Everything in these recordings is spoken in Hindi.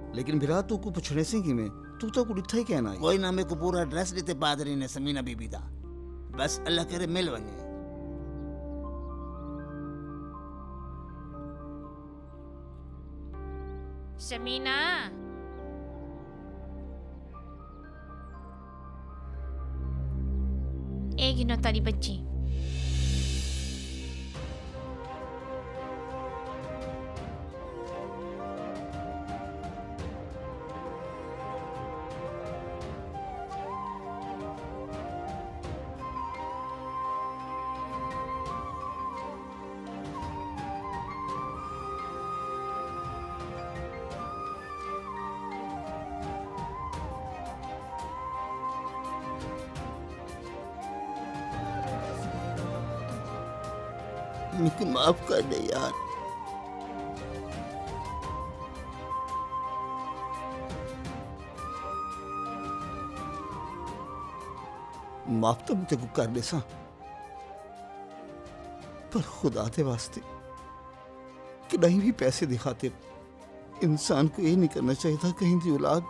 लेकिन बिरा तू को पुछने से कि मैं तू तो कुछ ही कहना है। कोई ना मेरे को पूरा एड्रेस देते पादरी ने समीना बीबी दा, बस अल्लाह करे मिल वने। समीना एक गिनो तारी बच्ची। मुझे माफ कर दे यार। माफ तो मुझे को कर दे सा, पर खुदा के वास्ते कि नहीं भी पैसे दिखाते इंसान को ये नहीं करना चाहिए था कहीं की औलाद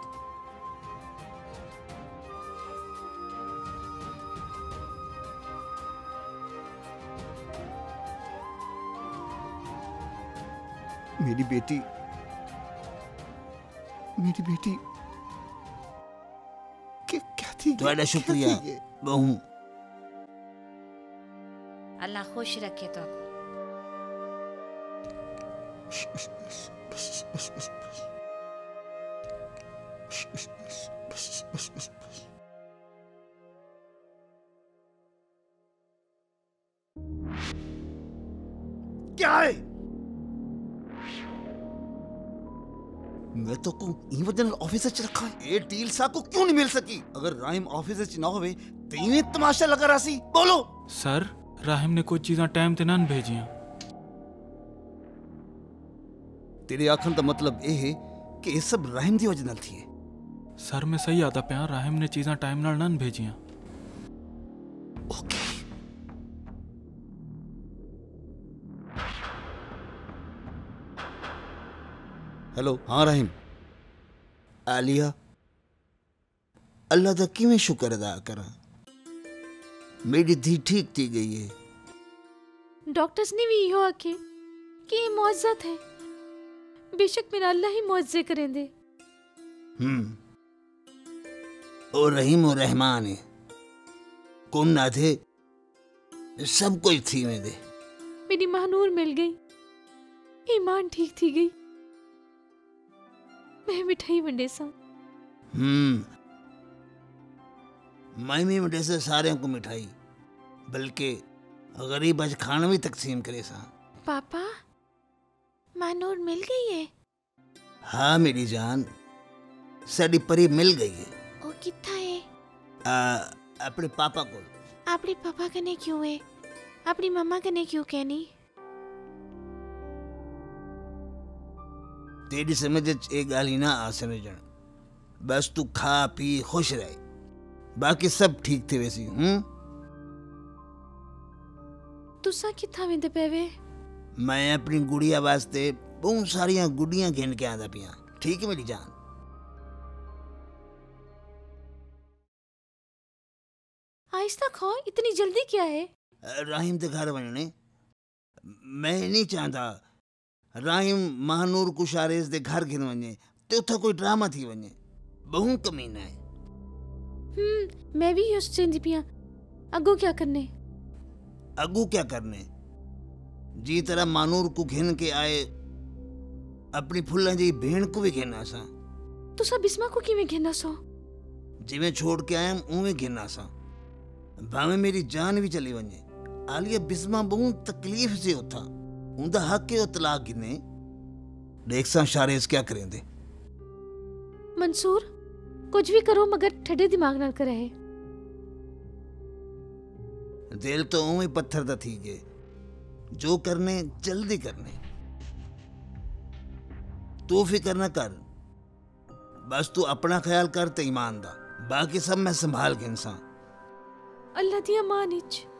मेरी बेटी क्या थी? ਤੁਹਾਡਾ शुक्रिया बहू। अल्लाह खुश रखे तो। क्या है? मैं तो को ई वजन ऑफिस च रखा है। ये डील सा को क्यों नहीं मिल सकी? अगर राहिम ऑफिस च ना होवे तो इवें तमाशा लगा रासी। बोलो सर, राहिम ने कुछ चीज़ां टाइम ते ना भेजियां। तेरे आखन का मतलब ये है कि ये सब राहिम दी वजह नाल थी। सर मैं सही आता पिया, राहिम ने चीज़ां टाइम नाल ना भेजियां। ओके हेलो, हाँ राहिम। आलिया, अल्लाह दा किवें शुक्र अदा करा, मेरी धी ठीक थी गई है। डॉक्टर्स ने भी यो आखे कि ये मौजज़त है। बेशक मेरा अल्लाह ही मौजज़े करेंदे। और रहीम और रहमान है, कौन ना थे सब कुछ थी में दे। मेरी महानूर मिल गई, ईमान ठीक थी गई। मैं मिठाई वंडे सा। मैं भी वंडे से सारे को मिठाई, बल्कि गरीब अज खाना भी तकसीम करे सा। पापा, महानूर मिल गई है? हाँ मेरी जान, साड़ी परी मिल गई है। ओ कितना है? अपने पापा को। अपने पापा कने क्यों है? अपनी मम्मा कने क्यों कहनी? तेरी समझ एक गाली ना आ समझण, बस तू खा पी खुश रहे, बाकी सब ठीक थे वैसी। तुसा किथा वेंदे पेवे? मैं अपनी गुड़िया वास्ते बहुत सारियां गुड़ियां गिन के आंदा पिया। ठीक है मेरी जान। आहिस्ता खाओ, इतनी जल्दी क्या है? राहिम ते घर वञणे, मैं नहीं चाहता राहिम महानूर कुशारेस दे घर गिन वञे ते उथा कोई ड्रामा थी वञे। बहु कमीना है। मैं भी यो सोचंदी पिया, अगो क्या करने? अगू क्या करने? जी तरह मानूर को घिन के आए, अपनी फुल्ला जी भेण को भी घिना सा। तुसा बिस्मा को किवें घिना सो? जिवें छोड़ के आया उवें घिना सा, भावे मेरी जान भी चली वञे। आलिया बिस्मा बहुत तकलीफ से उठा, उनका हक है तलाक गिने। देख सा शारेस क्या करेंदे। मंसूर, कुछ भी करो मगर ठंडे दिमाग नाल करे। दिल तो उवें पत्थर दा थी गए, जो करने जल्दी करने। तू फिक्र ना कर, बस तू अपना ख्याल कर ते ईमान दा, बाकी सब मैं संभाल के इंसान। अल्लाह दी अमान इच।